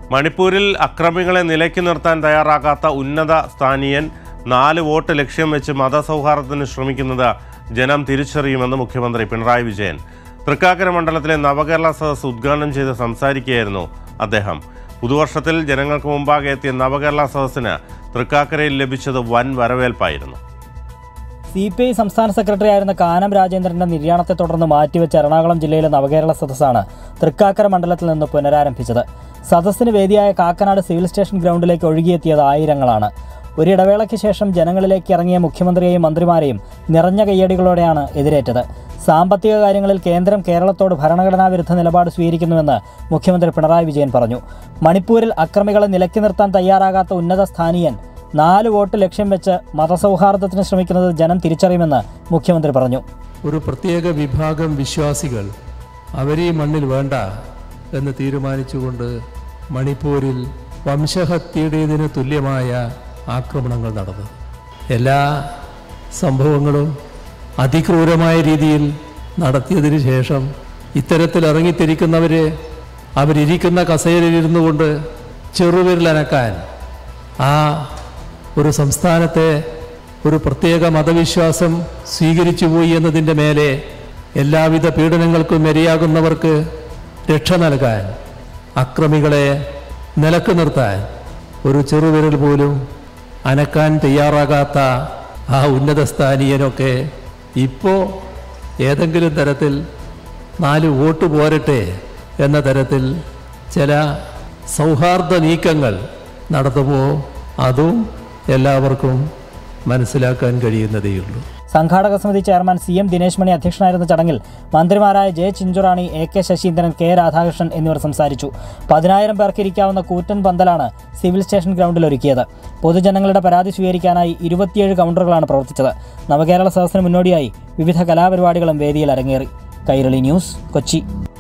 മണിപ്പൂരിൽ അക്രമികളെ നിലയ്ക്ക് നിർത്താൻ തയ്യാറാകാത്ത ഉന്നത സ്ഥാനീയൻ 4 വോട്ട് ലക്ഷ്യം വെച്ച് മതസൗഹാർദ്ദത്തിന് ശ്രമിക്കുന്നത് ജനം തിരിച്ചറിയുമെന്ന് മുഖ്യമന്ത്രി പിണറായി വിജയൻ. തൃക്കാക്കര മണ്ഡലത്തിലെ നവകേരള സദസ് ഉദ്ഘാടനം ചെയ്ത് സംസാരിക്കുകയായിരുന്നു അദ്ദേഹം. പുതുവർഷത്തിൽ ജനങ്ങൾക്ക് മുമ്പാകെ എത്തിയ നവകേരള സദസ്സിന് തൃക്കാക്കരയിൽ ലഭിച്ചത് വൻ വരവേൽപ്പായിരുന്നു. CPI സംസ്ഥാന സെക്രട്ടറി ആയിരുന്ന കാനം രാജേന്ദ്രന്റെ നിര്യാണത്തെ തുടർന്ന് മാറ്റിവെച്ച എറണാകുളം ജില്ലയിലെ നവകേരള സദസ്സാണ് തൃക്കാക്കര മണ്ഡലത്തിൽ നിന്ന് പുനരാരംഭിച്ചത്. സദസ്സിന് വേദിയായ കാക്കനാട് സിവിൽ സ്റ്റേഷൻ ഗ്രൗണ്ടിലേക്ക് ഒഴുകിയെത്തിയത് ആയിരങ്ങളാണ്. ഒരിടവേളയ്ക്ക് ശേഷം ജനങ്ങളിലേക്ക് ഇറങ്ങിയ മുഖ്യമന്ത്രിയെയും മന്ത്രിമാരെയും നിറഞ്ഞ കയ്യടികളോടെയാണ് എതിരേറ്റത്. സാമ്പത്തിക കാര്യങ്ങളിൽ കേന്ദ്രം കേരളത്തോട് ഭരണഘടനാ വിരുദ്ധ നിലപാട് സ്വീകരിക്കുന്നുവെന്ന് മുഖ്യമന്ത്രി പിണറായി വിജയൻ പറഞ്ഞു. മണിപ്പൂരിൽ അക്രമികളെ നിലയ്ക്ക് നിർത്താൻ തയ്യാറാകാത്ത ഉന്നത സ്ഥാനീയൻ 4 വോട്ട് ലക്ഷ്യം വെച്ച് മതസൗഹാർദ്ദത്തിന് ശ്രമിക്കുന്നത് ജനം തിരിച്ചറിയുമെന്ന് മുഖ്യമന്ത്രി പറഞ്ഞു. ഒരു പ്രത്യേക വിഭാഗം വിശ്വാസികൾ അവരീ മണ്ണിൽ വേണ്ട എന്ന് തീരുമാനിച്ചുകൊണ്ട് മണിപ്പൂരിൽ വംശഹത്യയുടേതിന് തുല്യമായ ആക്രമണങ്ങൾ നടന്നു. എല്ലാ സംഭവങ്ങളും അതിക്രൂരമായ രീതിയിൽ നടത്തിയതിനു ശേഷം ഇത്തരത്തിൽ ഇറങ്ങിത്തിരിക്കുന്നവരെ അവരിയ്ക്കുന്ന കസേരയിലിരുന്നു കൊണ്ട് ചെറുവിരലനക്കാൻ ആ ഒരു സംസ്ഥാനത്തെ ഒരു പ്രത്യേക മതവിശ്വാസം സ്വീകരിച്ചു പോയി എന്നതിൻ്റെ മേലെ എല്ലാവിധ പീഡനങ്ങൾക്കും ഇരയാകുന്നവർക്ക് രക്ഷ നൽകാൻ, അക്രമികളെ നിലക്ക് നിർത്താൻ ഒരു ചെറുവിരൽ പോലും അനക്കാൻ തയ്യാറാകാത്ത ആ ഉന്നത സ്ഥാനീയനൊക്കെ ഇപ്പോൾ ഏതെങ്കിലും തരത്തിൽ 4 വോട്ട് പോരട്ടെ എന്ന തരത്തിൽ ചില സൗഹാർദ്ദ നീക്കങ്ങൾ നടത്തുമ്പോൾ അതും എല്ലാവർക്കും മനസ്സിലാക്കാൻ കഴിയുന്നതേയുള്ളൂ. സംഘാടക സമിതി ചെയർമാൻ CM ദിനേശ് മണി അധ്യക്ഷനായിരുന്ന ചടങ്ങിൽ മന്ത്രിമാരായ J Chinchurani, AK Saseendran, K Radhakrishnan എന്നിവർ സംസാരിച്ചു. 10,000 പേർക്ക് ഇരിക്കാവുന്ന കൂറ്റൻ പന്തലാണ് സിവിൽ സ്റ്റേഷൻ ഗ്രൗണ്ടിൽ ഒരുക്കിയത്. പൊതുജനങ്ങളുടെ പരാതി സ്വീകരിക്കാനായി 27 കൗണ്ടറുകളാണ് പ്രവർത്തിച്ചത്. നവകേരള സദസ്സിന് മുന്നോടിയായി വിവിധ കലാപരിപാടികളും വേദിയിൽ അരങ്ങേറി. കൈരളി ന്യൂസ്, കൊച്ചി.